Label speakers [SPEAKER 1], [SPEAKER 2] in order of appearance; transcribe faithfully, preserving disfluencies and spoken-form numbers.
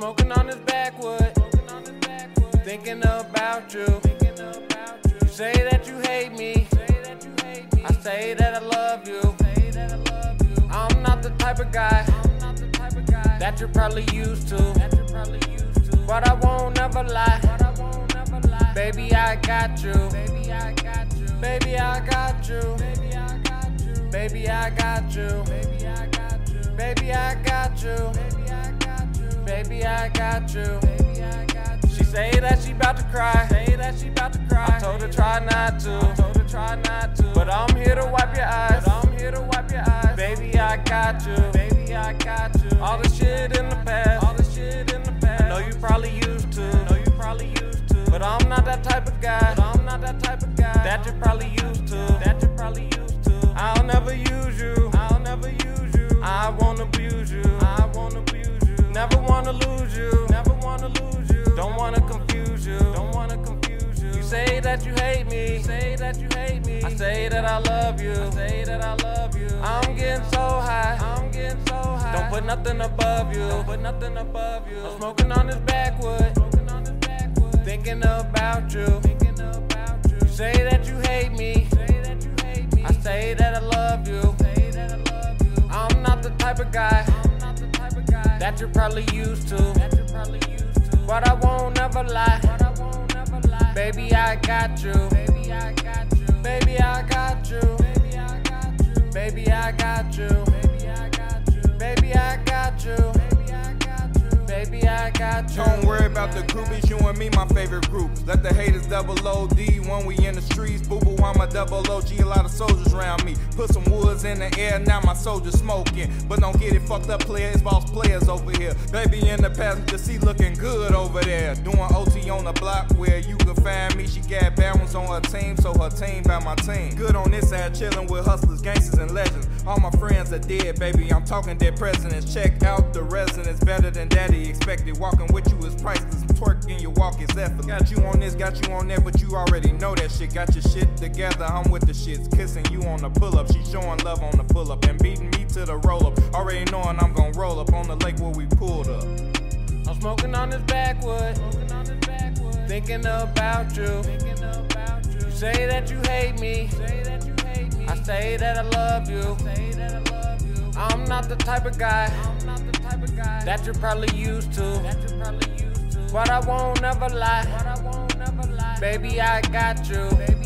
[SPEAKER 1] smoking on this backwood, thinking about you. You say that you hate me, I say that I love you. I'm not the type of guy that you're probably used to, but I won't ever lie. Baby, I got you. Baby, I got you. Baby, I got you. Baby, I got you. Baby, I got you. Baby, I got you. She say that she about to cry. Say that she about to cry. I told her try not to. I told her try not to. But I'm here to wipe your eyes. But I'm here to wipe your eyes. Baby, I got you. Baby, I got you. All the shit in the past. All the shit in the past. I know you probably used to. I know you probably used to. But I'm not that type of guy. But I'm not that type of guy that you're probably used to. That you're probably used to. I'll never use you. I'll never use you. I won't abuse you. I won't abuse you. Never wanna lose you. Never wanna lose you. Don't wanna confuse you. Don't wanna confuse you. You say that you hate me. You say that you hate me. I say that I love you. I say that I love you. I'm getting so high. I'm getting so high. Don't put nothing above you. Don't put nothing above you. I'm smoking on this backwood. Smoking on this backwood. Thinking about you. Thinking about you. You say that you hate me. Say that you hate me. I say that I love you. Say that I love you. I'm not the type of guy. I'm not the type of guy that you're probably used to. That you're probably used to. But I won't ever lie. But I won't ever lie. Baby, I got you. Baby, I got you. Baby, I got you. Baby, I got you. Baby, I got you. Baby, I got you. Baby, I got you. Baby, I got you. Baby, I got you.
[SPEAKER 2] Don't worry about the groupies, you and me, my favorite group. Let the haters double O D when we in the streets. Boo boo, I'm a double O G, a lot of soldiers around me. Put some woods in the air, now my soldiers smoking. But don't get it fucked up, player, it's boss players over here. Baby in the passenger seat looking good over there. Doing O T on the block where you can find me. She got bad ones on her team, so her team by my team. Good on this side, chilling with hustlers, gangsters, and legends. All my friends are dead, baby, I'm talking dead presidents. Check out the residence, better than daddy expected. Walking with you is priceless, twerking your walk is effortless. Got you on this, got you on that, but you already know that shit. Got your shit together, I'm with the shits. Kissing you on the pull-up, she showing love on the pull-up. And beating me to the roll-up, already knowing I'm gonna roll up on the lake where we pulled up.
[SPEAKER 1] I'm smoking on this backwood, smoking on this backwood. Thinking about you. Thinking about you. You say that you hate me. Say that you hate me. I say that I love you. I say that I love you. I'm not the type of guy. I'm not the type of guy that you're probably used to. That you're probably used to. But I won't ever lie. But I won't ever lie. Baby, I got you. Baby,